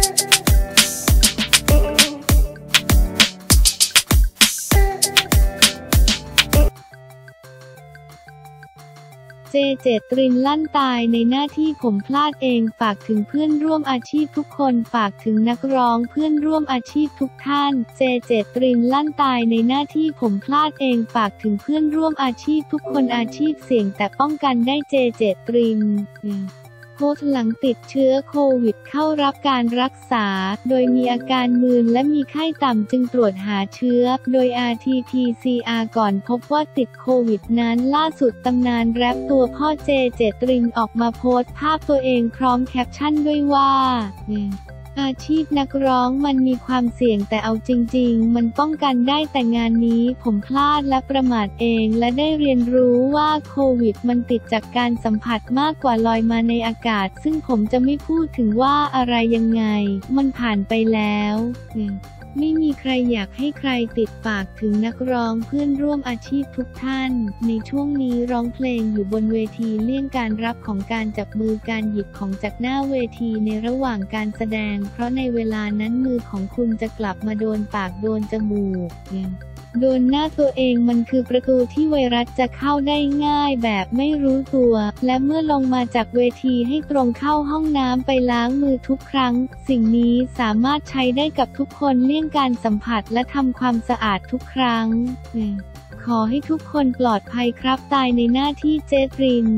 เจ เจตรินลั่นตายในหน้าที่ผมพลาดเองฝากถึงเพื่อนร่วมอาชีพทุกคนฝากถึงนักร้องเพื่อนร่วมอาชีพทุกท่านเจ เจตรินลั่นตายในหน้าที่ผมพลาดเองฝากถึงเพื่อนร่วมอาชีพทุกคนอาชีพเสี่ยงแต่ป้องกันได้เจ เจตรินโพสต์หลังติดเชื้อโควิดเข้ารับการรักษาโดยมีอาการมึนและมีไข้ต่ำจึงตรวจหาเชื้อโดย RT-PCR ก่อนพบว่าติดโควิดนั้นล่าสุดตำนานแรปตัวพ่อเจ เจตรินออกมาโพสต์ภาพตัวเองพร้อมแคปชั่นด้วยว่าอาชีพนักร้องมันมีความเสี่ยงแต่เอาจริงๆมันป้องกันได้แต่งานนี้ผมพลาดและประมาทเองและได้เรียนรู้ว่าโควิดมันติดจากการสัมผัสมากกว่าลอยมาในอากาศซึ่งผมจะไม่พูดถึงว่าอะไรยังไงมันผ่านไปแล้วไม่มีใครอยากให้ใครติดปากถึงนักร้องเพื่อนร่วมอาชีพทุกท่านในช่วงนี้ร้องเพลงอยู่บนเวทีเลี่ยงการรับของการจับมือการหยิบของจากหน้าเวทีในระหว่างการแสดงเพราะในเวลานั้นมือของคุณจะกลับมาโดนปากโดนจมูกโดนหน้าตัวเองมันคือประตูที่ไวรัสจะเข้าได้ง่ายแบบไม่รู้ตัวและเมื่อลงมาจากเวทีให้ตรงเข้าห้องน้ำไปล้างมือทุกครั้งสิ่งนี้สามารถใช้ได้กับทุกคนเลี่ยงการสัมผัสและทำความสะอาดทุกครั้งขอให้ทุกคนปลอดภัยครับตายในหน้าที่เจตริน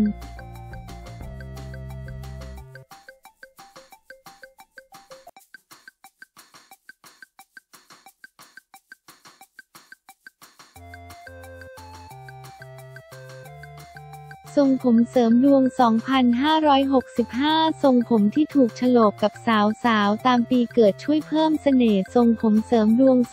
ทรงผมเสริมดวง 2565 ทรงผมที่ถูกโฉลกกับสาวๆตามปีเกิดช่วยเพิ่มเสน่ห์ทรงผมเสริมดวง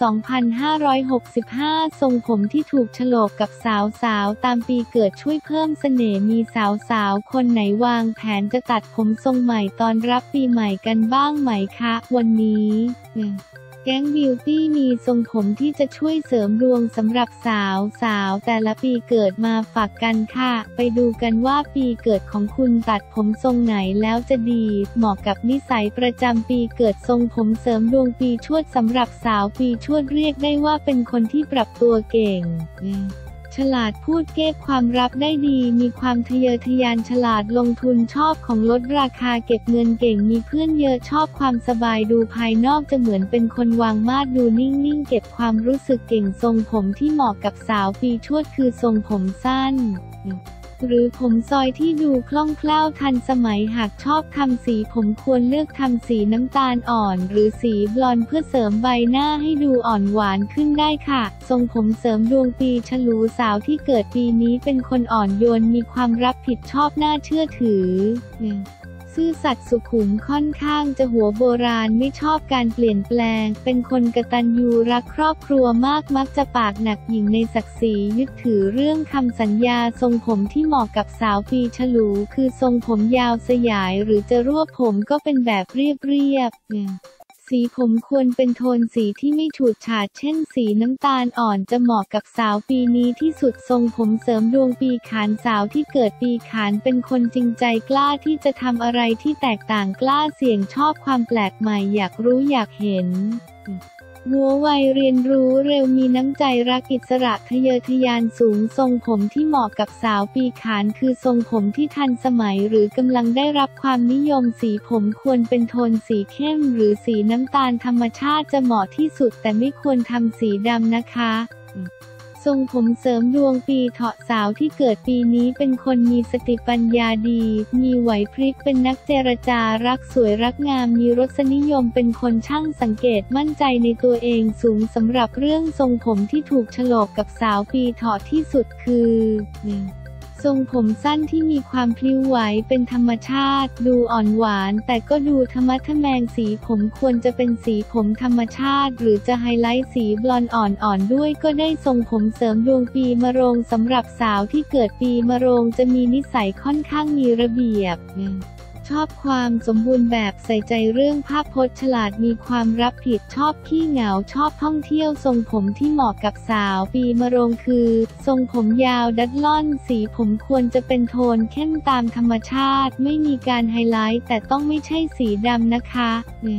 2565 ทรงผมที่ถูกโฉลกกับสาวๆตามปีเกิดช่วยเพิ่มเสน่ห์มีสาวๆคนไหนวางแผนจะตัดผมทรงใหม่ตอนรับปีใหม่กันบ้างไหมคะวันนี้แก๊งบิวตี้มีทรงผมที่จะช่วยเสริมดวงสำหรับสาวแต่ละปีเกิดมาฝากกันค่ะไปดูกันว่าปีเกิดของคุณตัดผมทรงไหนแล้วจะดีเหมาะกับนิสัยประจำปีเกิดทรงผมเสริมดวงปีชวดสำหรับสาวปีชวดเรียกได้ว่าเป็นคนที่ปรับตัวเก่งฉลาดพูดเก็บความลับได้ดีมีความทะเยอทะยานฉลาดลงทุนชอบของลดราคาเก็บเงินเก่งมีเพื่อนเยอะชอบความสบายดูภายนอกจะเหมือนเป็นคนวางมาดดูนิ่งๆเก็บความรู้สึกเก่งทรงผมที่เหมาะกับสาวปีชวดคือทรงผมสั้นหรือผมซอยที่ดูคล่องแคล่วทันสมัยหากชอบทำสีผมควรเลือกทำสีน้ำตาลอ่อนหรือสีบลอนด์เพื่อเสริมใบหน้าให้ดูอ่อนหวานขึ้นได้ค่ะทรงผมเสริมดวงปีฉลูสาวที่เกิดปีนี้เป็นคนอ่อนโยนมีความรับผิดชอบน่าเชื่อถือซื่อสัตย์สุขุมค่อนข้างจะหัวโบราณไม่ชอบการเปลี่ยนแปลงเป็นคนกตัญญูรักครอบครัวมากมักจะปากหนักหยิ่งในศักดิ์ศรียึดถือเรื่องคำสัญญาทรงผมที่เหมาะกับสาวปีฉลูคือทรงผมยาวสยายหรือจะรวบผมก็เป็นแบบเรียบสีผมควรเป็นโทนสีที่ไม่ฉูดฉาดเช่นสีน้ำตาลอ่อนจะเหมาะกับสาวปีนี้ที่สุดทรงผมเสริมดวงปีขานสาวที่เกิดปีขานเป็นคนจริงใจกล้าที่จะทำอะไรที่แตกต่างกล้าเสี่ยงชอบความแปลกใหม่อยากรู้อยากเห็นหัวไวเรียนรู้เร็วมีน้ำใจรักอิสระทะเยอทะยานสูงทรงผมที่เหมาะกับสาวปีขานคือทรงผมที่ทันสมัยหรือกำลังได้รับความนิยมสีผมควรเป็นโทนสีเข้มหรือสีน้ำตาลธรรมชาติจะเหมาะที่สุดแต่ไม่ควรทำสีดำนะคะทรงผมเสริมดวงปีเถาะสาวที่เกิดปีนี้เป็นคนมีสติปัญญาดีมีไหวพริบเป็นนักเจรจารักสวยรักงามมีรสนิยมเป็นคนช่างสังเกตมั่นใจในตัวเองสูงสำหรับเรื่องทรงผมที่ถูกโฉลกกับสาวปีเถาะที่สุดคือทรงผมสั้นที่มีความพลิ้วไหวเป็นธรรมชาติดูอ่อนหวานแต่ก็ดูธรรมะทแมงสีผมควรจะเป็นสีผมธรรมชาติหรือจะไฮไลท์สีบลอนด์อ่อนๆด้วยก็ได้ทรงผมเสริมดวงปีมะโรงสำหรับสาวที่เกิดปีมะโรงจะมีนิสัยค่อนข้างมีระเบียบชอบความสมบูรณ์แบบใส่ใจเรื่องภาพพจน์ฉลาดมีความรับผิดชอบขี้เหงาชอบท่องเที่ยวทรงผมที่เหมาะกับสาวปีมะโรงคือทรงผมยาวดัดล่อนสีผมควรจะเป็นโทนเข้มตามธรรมชาติไม่มีการไฮไลท์แต่ต้องไม่ใช่สีดำนะคะ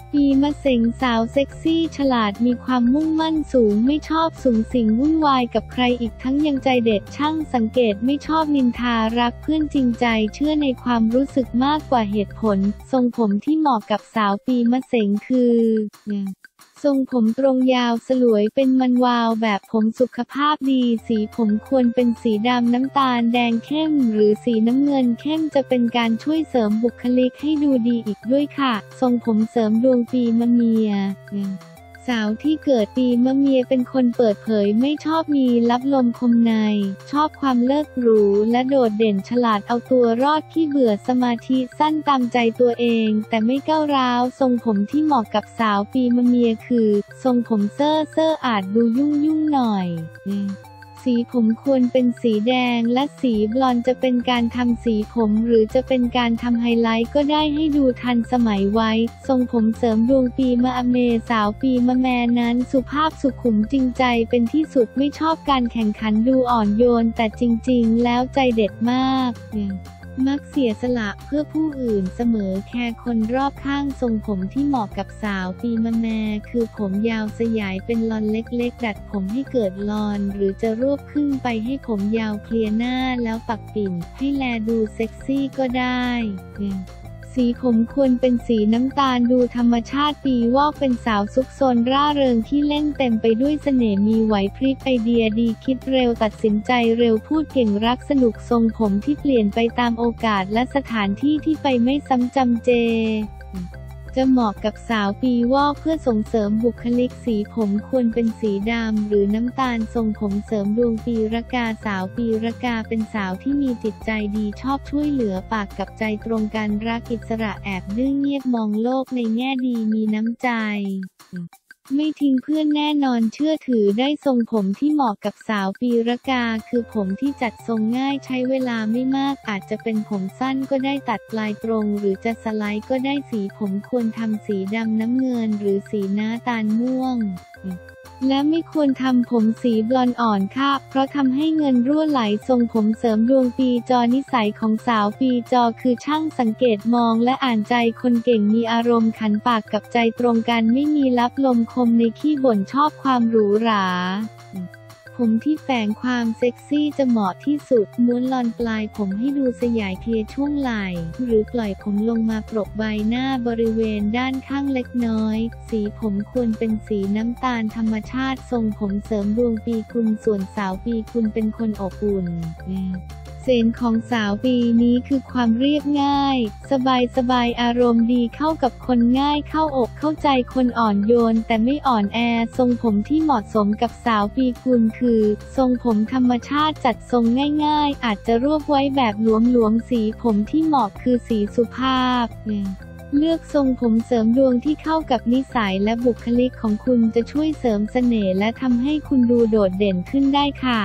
ปีมะเสงสาวเซ็กซี่ฉลาดมีความมุ่งมั่นสูงไม่ชอบสุงสิงวุ่นวายกับใครอีกทั้งยังใจเด็ดช่างสังเกตไม่ชอบนินทารักเพื่อนจริงใจเชื่อในความรู้สึกมากกว่าเหตุผลทรงผมที่เหมาะกับสาวปีมะเสงคือทรงผมตรงยาวสลวยเป็นมันวาวแบบผมสุขภาพดีสีผมควรเป็นสีดำน้ำตาลแดงเข้มหรือสีน้ำเงินเข้มจะเป็นการช่วยเสริมบุคลิกให้ดูดีอีกด้วยค่ะทรงผมเสริมดวงปีมะเมียสาวที่เกิดปีมะเมียเป็นคนเปิดเผยไม่ชอบมีลับลมคมในชอบความเลิศหรูและโดดเด่นฉลาดเอาตัวรอดที่เบื่อสมาธิสั้นตามใจตัวเองแต่ไม่ก้าวร้าวทรงผมที่เหมาะกับสาวปีมะเมียคือทรงผมเซ่ออาจดูยุ่งหน่อยสีผมควรเป็นสีแดงและสีบลอนด์จะเป็นการทำสีผมหรือจะเป็นการทำไฮไลท์ก็ได้ให้ดูทันสมัยไว้ทรงผมเสริมดวงปีมะเมสาวปีมะแมนั้นสุภาพสุขุมจริงใจเป็นที่สุดไม่ชอบการแข่งขันดูอ่อนโยนแต่จริงๆแล้วใจเด็ดมากมักเสียสละเพื่อผู้อื่นเสมอแคร์คนรอบข้างทรงผมที่เหมาะกับสาวปีมะแมคือผมยาวสยายเป็นลอนเล็กๆดัดผมให้เกิดลอนหรือจะรวบขึ้นไปให้ผมยาวเคลียร์หน้าแล้วปักปิ่นให้แลดูเซ็กซี่ก็ได้สีผมควรเป็นสีน้ำตาลดูธรรมชาติปีวอกเป็นสาวซุกซนร่าเริงที่เล่นเต็มไปด้วยเสน่ห์มีไหวพริบไอเดียดีคิดเร็วตัดสินใจเร็วพูดเก่งรักสนุกทรงผมที่เปลี่ยนไปตามโอกาสและสถานที่ที่ไปไม่ซ้ำจำเจจะเหมาะกับสาวปีวอกเพื่อส่งเสริมบุคลิกสีผมควรเป็นสีดำหรือน้ำตาลทรงผมเสริมดวงปีรากาสาวปีรากาเป็นสาวที่มีจิตใจดีชอบช่วยเหลือปากกับใจตรงกันรักอิสระแอบดื้อเงียบมองโลกในแง่ดีมีน้ำใจไม่ทิ้งเพื่อนแน่นอนเชื่อถือได้ทรงผมที่เหมาะกับสาวปีรากาคือผมที่จัดทรงง่ายใช้เวลาไม่มากอาจจะเป็นผมสั้นก็ได้ตัดปลายตรงหรือจะสไลด์ก็ได้สีผมควรทำสีดำน้ำเงินหรือสีน้ำตาลม่วงและไม่ควรทำผมสีบลอนด์อ่อนค่ะเพราะทำให้เงินรั่วไหลทรงผมเสริมดวงปีจอนิสัยของสาวปีจอคือช่างสังเกตมองและอ่านใจคนเก่งมีอารมณ์ขันปากกับใจตรงกันไม่มีลับลมคมในขี้บ่นชอบความหรูหราผมที่แฝงความเซ็กซี่จะเหมาะที่สุดม้วนลอนปลายผมให้ดูสยายเคลียร์ช่วงไหล่หรือปล่อยผมลงมาโปรกใบหน้าบริเวณด้านข้างเล็กน้อยสีผมควรเป็นสีน้ำตาลธรรมชาติทรงผมเสริมดวงปีคุณส่วนสาวปีคุณเป็นคนอบอุ่นเซนของสาวปีนี้คือความเรียบง่ายสบายอารมณ์ดีเข้ากับคนง่ายเข้าอกเข้าใจคนอ่อนโยนแต่ไม่อ่อนแอทรงผมที่เหมาะสมกับสาวปีคุณคือทรงผมธรรมชาติจัดทรงง่ายๆอาจจะรวบไว้แบบหลวมสีผมที่เหมาะคือสีสุภาพเลือกทรงผมเสริมดวงที่เข้ากับนิสัยและบุคลิกของคุณจะช่วยเสริมเสน่ห์และทำให้คุณดูโดดเด่นขึ้นได้ค่ะ